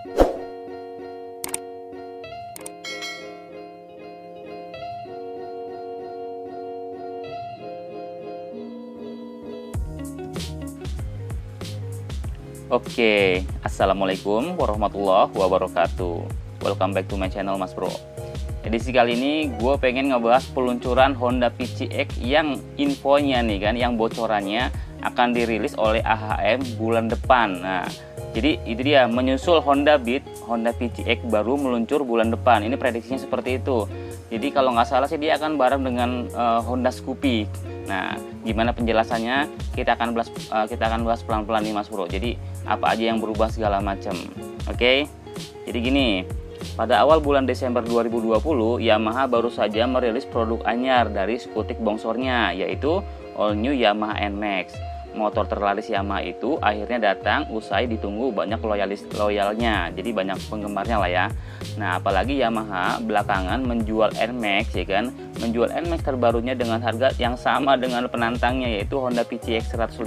Oke, assalamualaikum warahmatullahi wabarakatuh. Welcome back to my channel Mas Bro. Edisi kali ini gue pengen ngebahas peluncuran Honda PCX yang infonya nih kan, yang bocorannya akan dirilis oleh AHM bulan depan. Nah, jadi itu dia, menyusul Honda Beat, Honda PCX baru meluncur bulan depan. Ini prediksinya seperti itu. Jadi kalau nggak salah sih dia akan bareng dengan Honda Scoopy. Nah, gimana penjelasannya? Kita akan bahas pelan-pelan nih Mas Bro. Jadi apa aja yang berubah segala macam. Oke. Jadi gini, pada awal bulan Desember 2020, Yamaha baru saja merilis produk anyar dari skutik bongsornya, yaitu All New Yamaha NMAX. Motor terlaris Yamaha itu akhirnya datang usai ditunggu banyak loyalnya, jadi banyak penggemarnya lah ya. Nah, apalagi Yamaha belakangan menjual NMAX ya kan, menjual NMAX terbarunya dengan harga yang sama dengan penantangnya, yaitu Honda PCX 150,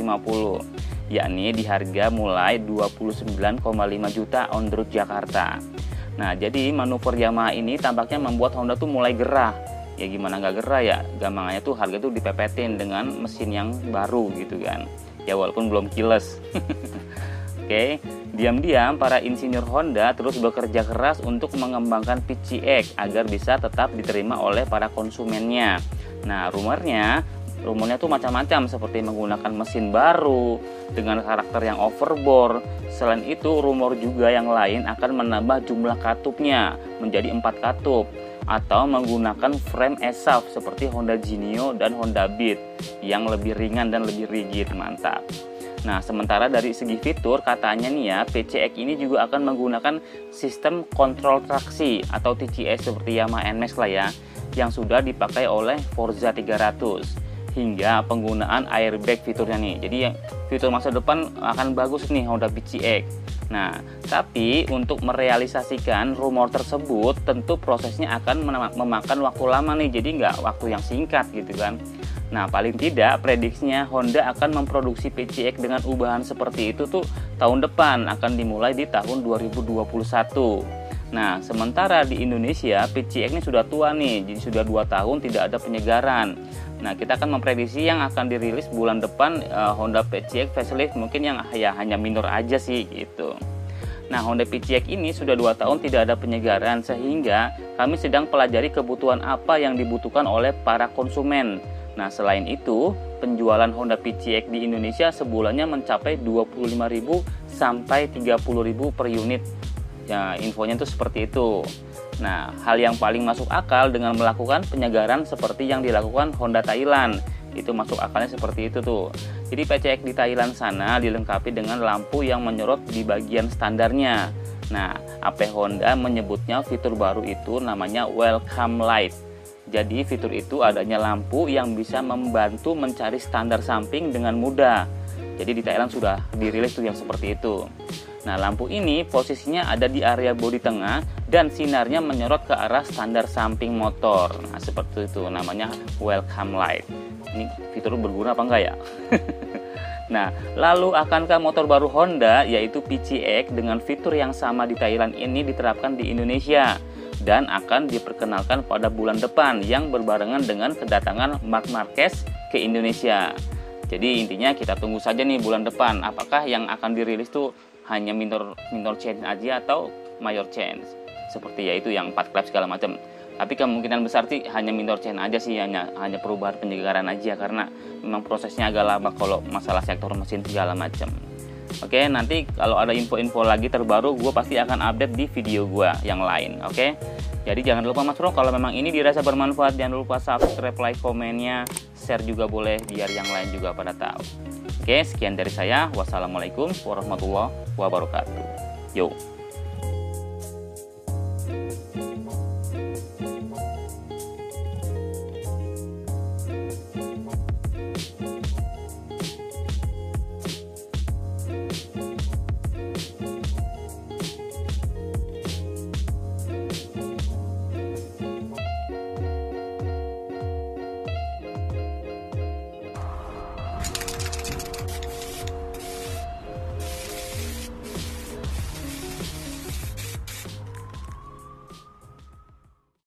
yakni di harga mulai 29,5 juta on the road Jakarta. Nah, jadi manuver Yamaha ini tampaknya membuat Honda tuh mulai gerah. Ya gimana nggak gerah ya, gampangannya tuh harga tuh dipepetin dengan mesin yang baru gitu kan. Ya walaupun belum kiles. Oke, diam-diam para insinyur Honda terus bekerja keras untuk mengembangkan PCX agar bisa tetap diterima oleh para konsumennya. Nah, rumornya tuh macam-macam, seperti menggunakan mesin baru dengan karakter yang overbore. Selain itu, rumor juga yang lain akan menambah jumlah katupnya menjadi 4 katup, atau menggunakan frame ESAF seperti Honda Genio dan Honda Beat yang lebih ringan dan lebih rigid. Mantap. Nah, sementara dari segi fitur, katanya nih ya, PCX ini juga akan menggunakan sistem kontrol traksi atau TCS seperti Yamaha NMAX lah ya, yang sudah dipakai oleh Forza 300. Hingga penggunaan airbag fiturnya nih. Jadi yang fitur masa depan akan bagus nih Honda PCX. Nah, tapi untuk merealisasikan rumor tersebut tentu prosesnya akan memakan waktu lama nih. Jadi nggak waktu yang singkat gitu kan. Nah, paling tidak prediksinya Honda akan memproduksi PCX dengan ubahan seperti itu tuh tahun depan, akan dimulai di tahun 2021. Nah, sementara di Indonesia PCX ini sudah tua nih, jadi sudah 2 tahun tidak ada penyegaran. Nah, kita akan memprediksi yang akan dirilis bulan depan Honda PCX facelift mungkin yang ya hanya minor aja sih gitu. Nah, Honda PCX ini sudah 2 tahun tidak ada penyegaran, sehingga kami sedang pelajari kebutuhan apa yang dibutuhkan oleh para konsumen. Nah, selain itu, penjualan Honda PCX di Indonesia sebulannya mencapai 25.000 sampai 30.000 per unit. Ya, infonya itu seperti itu. Nah, hal yang paling masuk akal dengan melakukan penyegaran seperti yang dilakukan Honda Thailand. Itu masuk akalnya seperti itu tuh. Jadi PCX di Thailand sana dilengkapi dengan lampu yang menyorot di bagian standarnya. Nah, AP Honda menyebutnya fitur baru itu namanya Welcome Light. Jadi fitur itu adanya lampu yang bisa membantu mencari standar samping dengan mudah. Jadi di Thailand sudah dirilis tuh yang seperti itu. Nah, lampu ini posisinya ada di area bodi tengah dan sinarnya menyorot ke arah standar samping motor. Nah, seperti itu namanya Welcome Light. Ini fitur berguna apa enggak ya? Nah, lalu akankah motor baru Honda yaitu PCX dengan fitur yang sama di Thailand ini diterapkan di Indonesia dan akan diperkenalkan pada bulan depan yang berbarengan dengan kedatangan Marc Marquez ke Indonesia. Jadi intinya kita tunggu saja nih bulan depan, apakah yang akan dirilis tuh hanya minor change aja atau mayor change, seperti yaitu yang 4 klep segala macam. Tapi kemungkinan besar sih hanya minor change aja sih, hanya perubahan penyegaran aja, karena memang prosesnya agak lama kalau masalah sektor mesin segala macam. Oke, nanti kalau ada info-info lagi terbaru, gue pasti akan update di video gue yang lain. Oke, jadi jangan lupa Mas Bro, kalau memang ini dirasa bermanfaat, jangan lupa subscribe, like, komennya, share juga boleh biar yang lain juga pada tahu. Oke, sekian dari saya. Wassalamualaikum warahmatullahi wabarakatuh. Yo.